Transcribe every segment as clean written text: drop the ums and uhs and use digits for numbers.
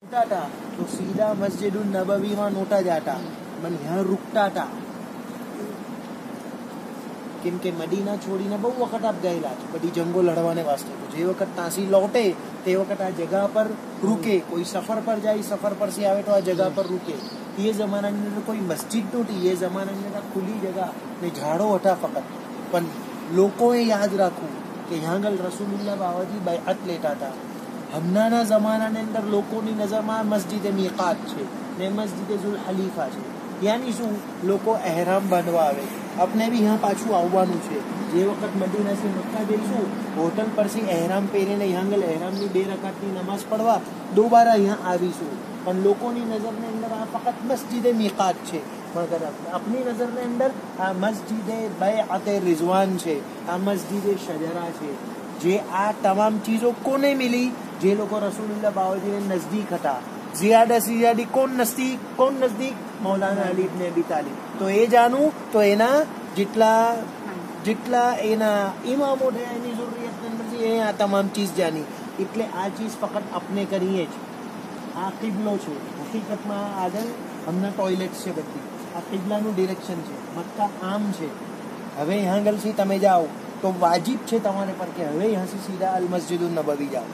था तो सीधा मस्जिद नबवी में नोटा जाता, मन यहाँ रुकता था केम के मदीना छोड़ीने बहु वखत आप गયેલા છો બધી જંગો લડવાને વાસ્તે. તો જે વખત તાંસી લौटे તે વખત આ જગા પર રૂકે. કોઈ સફર પર જાય, સફર પર से आवे तो आ जगह पर रुके. ये जमाना ની અંદર કોઈ મસ્જિદ નહોતી. ये जमाना ની અંદર ખુલ્લી જગા ને ઝાડો હતા ફક્ત. પણ લોકોએ યાદ રાખવું કે यहाँ આગળ રસૂલુલ્લાહ બાવાજી બૈઅત લેતા હતા. હમણાંના જમાનાની અંદર લોકોની નજરમાં મસ્જિદ મિકાત છે ને મસ્જિદ ઝુલ હલીફા છે. यानी શું, લોકો એહરામ બાંધવા આવે. આપણે બી यहाँ પાછું આવવાનું છે. જે વખત મદીનાથી મક્કા જઈશું, હોટલ પરથી એહરામ પહેરીને यहाँ આગળ એહરામની 2 રકાતની નમાઝ પડવા દોબારા यहाँ આવીશું. પણ લોકોની નજરની અંદર આ ફક્ત મસ્જિદ મિકાત છે. મગર આપણી નજરની અંદર આ મસ્જિદ બૈઅત રિઝવાન છે, આ મસ્જિદ શજરા છે. જે આ તમામ ચીજો કોને મિલી? જે લોકો રસૂલુલ્લાહ બાવાજીને નજદીક હતા. ज़ियादा से ज़्यादा कौन नजदीक? मौलाना अली इब्न अबी तालिब. तो ये जानू तो एना जितला एना इमामो है एनी ज़रूरत अंदर से ये आ तमाम चीज जानी. એટલે આ ચીજ ફક્ત આપણે કરીએ જ. આ કિબલો છે. હકીકતમાં આગળ હમણાં ટોયલેટ છે બધી. આ કિબલાનું ડિરેક્શન છે. મક્કા આમ છે. હવે यहाँ આગળથી તમે જાઓ તો વાજિબ છે તમારે પર કે હવે અહીંથી સીધા અલ મસ્જિદ નબવી જાઓ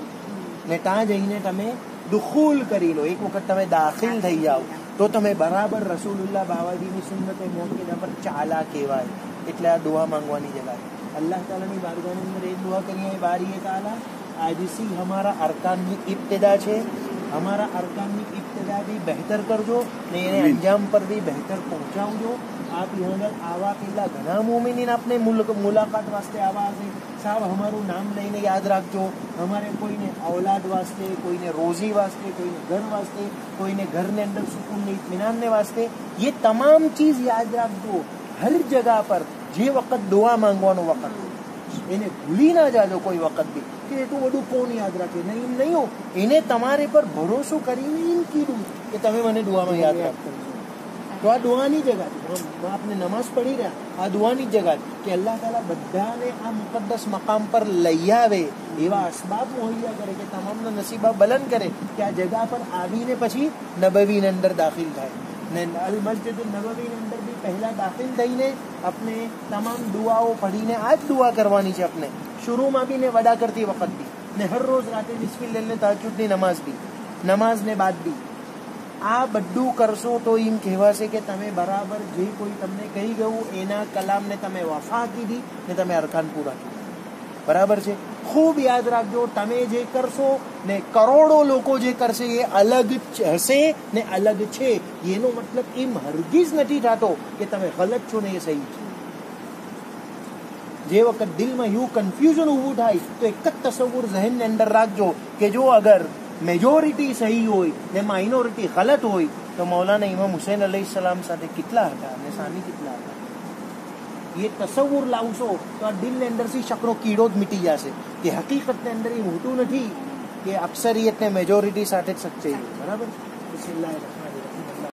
ને ત્યાં જઈને તમે દુખૂલ કરી લો. એક વખત તમે દાખિલ થઈ જાઓ તો તમે બરાબર રસૂલુલ્લાહ બાવાજીની સુન્નતે મોકીદા પર ચાલા કહેવાય. એટલે આ દુઆ માંગવાની જગા અલ્લાહ તાલાની બારગાહની અંદર એક દુઆ કરીએ, બારી તાલા आजिज़ी हमारा अरकान में इब्तिदा है, हमारा अरकान में इब्तिदा भी बेहतर कर दो ने अंजाम पर भी बेहतर पहुँचाओ जो. आप यहाँ आवा पेला घना मोमिनीन आपने मुलाकात वास्ते आवा है साहब, हमारू नाम लईने याद रखो. हमारे कोई ने औलाद वास्ते, कोई ने रोजी वास्ते, कोई ने घर वास्ते, कोई ने घर ने अंदर सुकून ने इत्मीनान ने वास्ते. ये तमाम चीज याद रखो. हर जगह पर जे वक्त दुआ मांगवानो वक्त એને ભૂલી ના જાજો કોઈ વખત બી કે એટલું બધું કોણ યાદ રાખે. નહીં હો, એને તમારે પર ભરોસો કરીને એમ કીધું કે તમે મને દુઆમાં યાદ રાખજો. તો આ દુઆની જગા છે. આપણે નમાઝ પઢી રહ્યા, આ દુઆની જગા છે કે અલ્લાહ તાલા બધાને આ મુકદ્દસ મકામ પર લઈ આવે, એવા અસબાબ મુહૈયા કરે કે તમામના નસીબા બલંદ કરે કે આ જગા પર આવીને પછી નબવીની અંદર દાખિલ થાય. ને અલ મસ્જિદ નબવીની અંદર બી પહેલા દાખિલ થઈને આપણે તમામ દુઆઓ પઢીને આ જ દુઆ કરવાની છે. આપણે શુરૂમાં બી ને વડા કરતી વખત બી ને હર રોજ રાતે બિસ્મિલ્લાહ લઈને તહજ્જુદની નમાઝ બી, નમાઝને બાદ બી આ બધું કરશો તો એમ કહેવાશે કે તમે બરાબર જે કોઈ તમને કહી ગયું એના કલામને તમે વફા કીધી ને તમે અરકાન પૂરા કીધા. બરાબર છે. ખૂબ યાદ રાખજો, તમે જે કરશો ને કરોડો લોકો જે કરશે એ અલગ હશે ને અલગ છે. એનો મતલબ એમ હરગીઝ નથી થતો કે તમે ગલત છો ને એ સહી છે. જે વખત દિલમાં યુ કન્ફ્યુઝન ઊભું થાય તો એક જ તસવ્વુર ઝહેનની અંદર રાખજો કે જો અગર મેજોરિટી સહી હોય ને માઇનોરિટી ગલત હોય તો મૌલાના ઇમામ હુસૈન અલૈહિસ્સલામ સાથે કેટલા હતા અને સામી કેટલા હતા. ये तस्वुर लावशो तो आ दिल ने अंदर से शकरो कीड़ो ज मिटी जाशे कि हकीकत ने अंदर ये होतुं नथी कि अक्सरियत ने मेजोरिटी साथे ज सच्चाई. बराबर. बिस्मिल्लाह.